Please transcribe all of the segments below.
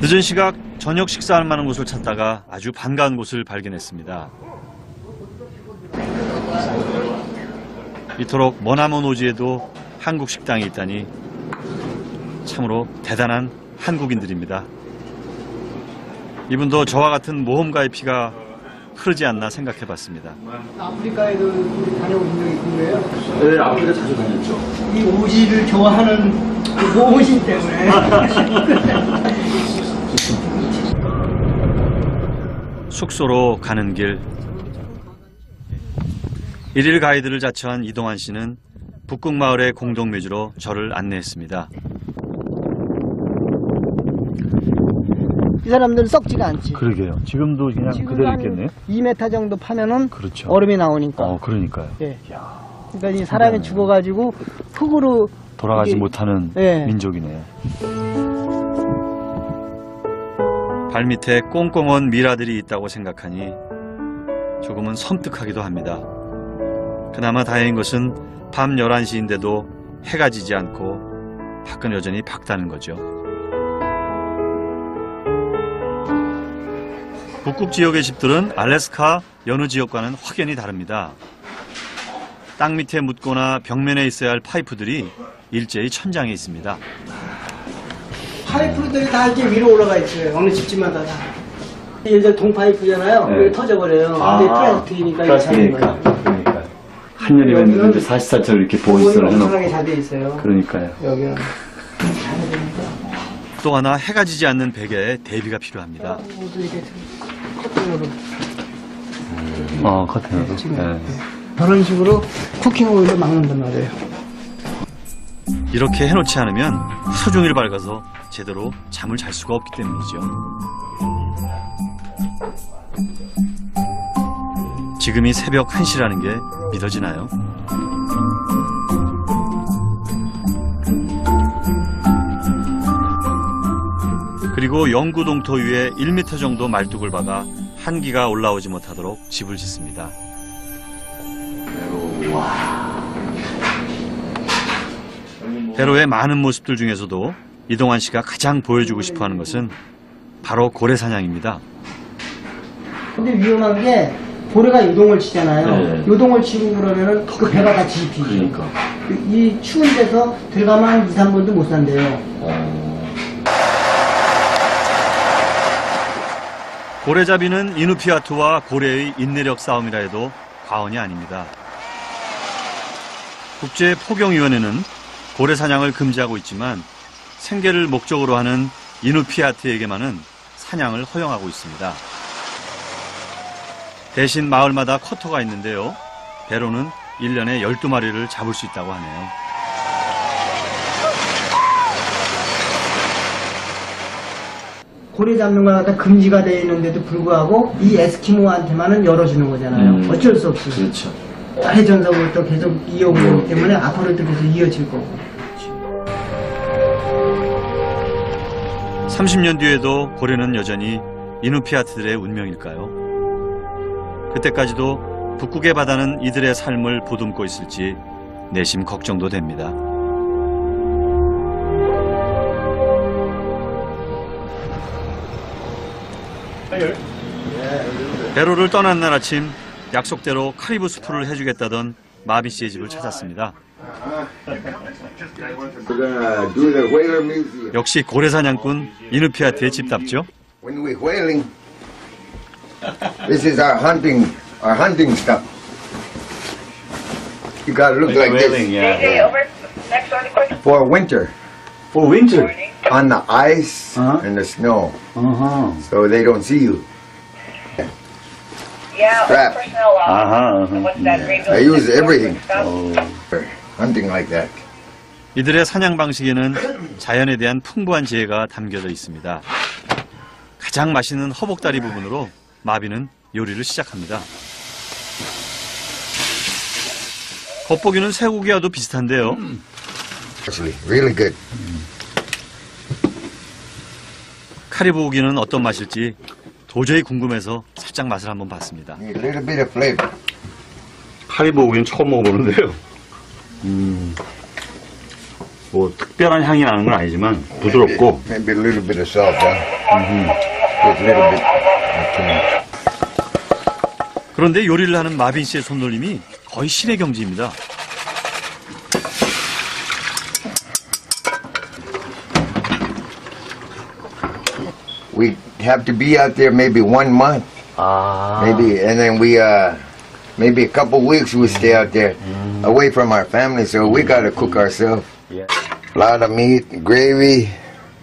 늦은 시각 저녁 식사할 만한 곳을 찾다가 아주 반가운 곳을 발견했습니다. 이토록 머나먼 오지에도 한국 식당이 있다니 참으로 대단한 한국인들입니다. 이분도 저와 같은 모험가의 피가 흐르지 않나 생각해봤습니다. 아프리카에도 우리 다녀오신 적이 있는 거예요? 네, 아프리카 자주 다녔죠. 이 오지를 좋아하는 그 모험심 때문에. 숙소로 가는 길. 일일 가이드를 자처한 이동환 씨는 북극마을의 공동묘지로 저를 안내했습니다. 이 사람들은 썩지가 않지. 그러게요. 지금도 그냥 그대로 있겠네요. 2m 정도 파면은 그렇죠. 얼음이 나오니까. 그러니까요. 예. 그러니까 이 사람이 죽어가지고 흙으로 돌아가지 이게, 못하는 예. 민족이네요. 발밑에 꽁꽁언 미라들이 있다고 생각하니 조금은 섬뜩하기도 합니다. 그나마 다행인 것은 밤 11시인데도 해가 지지 않고 밖은 여전히 밝다는 거죠. 북극 지역의 집들은 알래스카 여느 지역과는 확연히 다릅니다. 땅 밑에 묻거나 벽면에 있어야 할 파이프들이 일제히 천장에 있습니다. 파이프들이 다 이렇게 위로 올라가 있어요. 어느 집집마다 다. 예를 들어 동파이프잖아요. 네. 이게 터져버려요. 근데 플라스틱이니까 이게 잡는 거예요. 그러니까. 한여름에는 이제 44처럼 이렇게 보온성을 엄청나게 해놓고. 잘 돼 있어요. 그러니까요. 여기는. 또 하나 해가 지지 않는 베개에 대비가 필요합니다. 모두 이렇게 커튼으로. 커튼으로. 네. 그런 식으로 쿠킹 오일로 막는단 말이에요. 이렇게 해놓지 않으면 하루 종일 밝아서 제대로 잠을 잘 수가 없기 때문이죠. 지금이 새벽 1시라는 게 믿어지나요? 그리고 영구 동토 위에 1m 정도 말뚝을 박아 한기가 올라오지 못하도록 집을 짓습니다. 배로의 많은 모습들 중에서도 이동환 씨가 가장 보여주고 싶어하는 것은 바로 고래 사냥입니다. 근데 위험한 게 고래가 요동을 치잖아요. 네. 요동을 치고 그러면은 그 배가 다 뒤집히죠. 그러니까. 이 추운 데서 들어가면 한 2, 3분도 못 산대요. 고래잡이는 이누피아투와 고래의 인내력 싸움이라 해도 과언이 아닙니다. 국제포경위원회는 고래 사냥을 금지하고 있지만 생계를 목적으로 하는 이누피아트에게만은 사냥을 허용하고 있습니다. 대신 마을마다 쿼터가 있는데요. 배로는 1년에 12마리를 잡을 수 있다고 하네요. 고래 잡는 거 갖다 금지가 되어 있는데도 불구하고 이 에스키모한테만은 열어주는 거잖아요. 어쩔 수 없이. 그렇죠. 해전서부터 계속 이어오고 있기 때문에 앞으로도 계속 이어질 거고. 30년 뒤에도 고래는 여전히 이누피아트들의 운명일까요? 그때까지도 북극의 바다는 이들의 삶을 보듬고 있을지 내심 걱정도 됩니다. 배로를 떠난 날 아침 약속대로 카리브 수프를 해주겠다던 마비 씨의 집을 찾았습니다. 역시 고래 사냥꾼 이누피아트의 집답죠. When we're whaling, this is our hunting stuff. You gotta look like this for winter. For winter. On the ice and the snow, so they don't see you. Trap. I use everything. Hunting like that. 이들의 사냥 방식에는 자연에 대한 풍부한 지혜가 담겨져 있습니다. 가장 맛있는 허벅다리 부분으로 마비는 요리를 시작합니다. 겉보기는 쇠고기와도 비슷한데요. Actually, really good. 카리브 고기는 어떤 맛일지 도저히 궁금해서 살짝 맛을 한번 봤습니다. Need a little bit of flavor. 카리브 고기는 처음 먹어보는데요. 뭐 특별한 향이 나는 건 아니지만 부드럽고 Maybe a little bit of salt, huh? Just a little bit. Okay. 그런데 요리를 하는 마빈 씨의 손놀림이 거의 신의 경지입니다. We have to be out there maybe 1 month, maybe, and then we maybe a couple weeks we stay out there away from our family, so we gotta cook ourselves. Yeah. A lot of meat, gravy.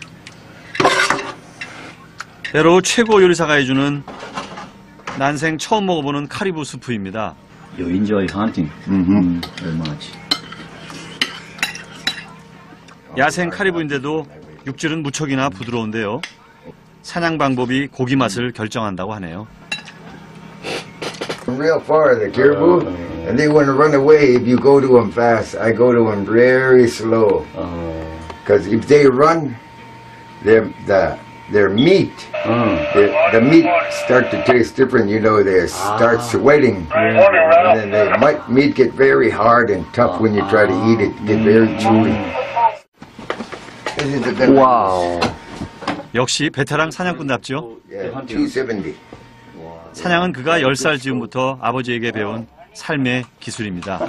때로 최고 요리사가 해주는 난생 처음 먹어보는 카리브 수프입니다. You enjoy hunting very much. 야생 카리브인데도 육질은 무척이나 부드러운데요. 사냥 방법이 고기 맛을 결정한다고 하네요. Real far, the caribou, and they want to run away if you go to them fast. I go to them very slow, because if they run, their meat, the meat start to taste different. You know, they start sweating, and then the meat get very hard and tough when you try to eat it. Get very chewy. This is a good one. 와우. 역시 베테랑 사냥꾼답죠. Yeah, 270. 사냥은 그가 10살 즈음부터 아버지에게 배운 삶의 기술입니다.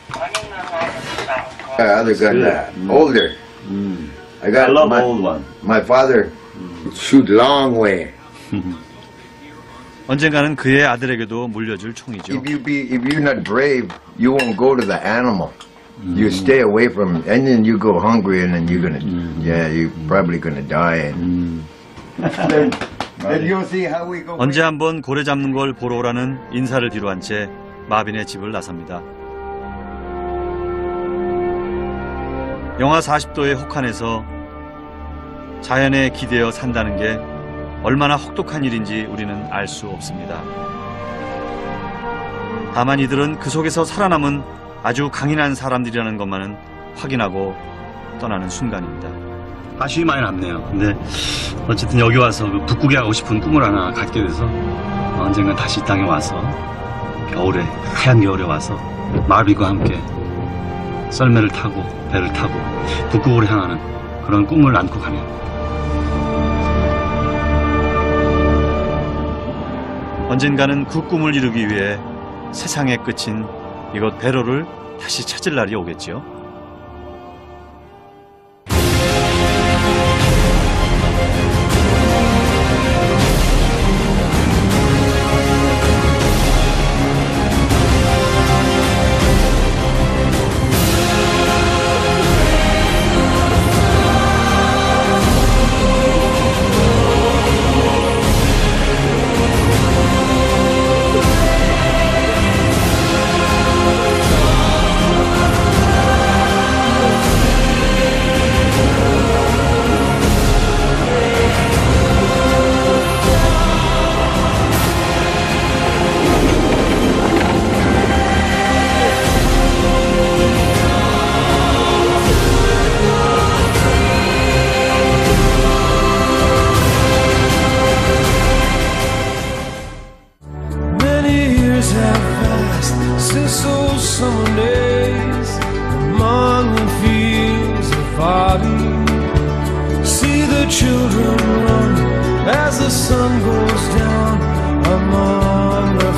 Other gun, older. I got I love old one. my father shoot long way. 언젠가는 그의 아들에게도 물려줄 총이죠. If you're not brave, you won't go to the animal. You stay away from it, and then you go hungry, and then you're gonna, you're probably gonna die. Then you'll see how we go. 언제 한번 고래 잡는 걸 보러 오라는 인사를 뒤로한 채 마빈의 집을 나섭니다. 영하 40도의 혹한에서 자연에 기대어 산다는 게 얼마나 혹독한 일인지 우리는 알 수 없습니다. 다만 이들은 그 속에서 살아남은 아주 강인한 사람들이라는 것만은 확인하고 떠나는 순간입니다. 아쉬움이 많이 남네요. 근데 어쨌든 여기 와서 그 북극에 가고 싶은 꿈을 하나 갖게 돼서 언젠가 다시 이 땅에 와서 겨울에, 하얀 겨울에 와서 마빈과 함께 썰매를 타고 배를 타고 북극으로 향하는 그런 꿈을 안고 가네요. 언젠가는 그 꿈을 이루기 위해 세상의 끝인 이곳 배로를 다시 찾을 날이 오겠지요. Since those summer days among the fields of barley, see the children run as the sun goes down among the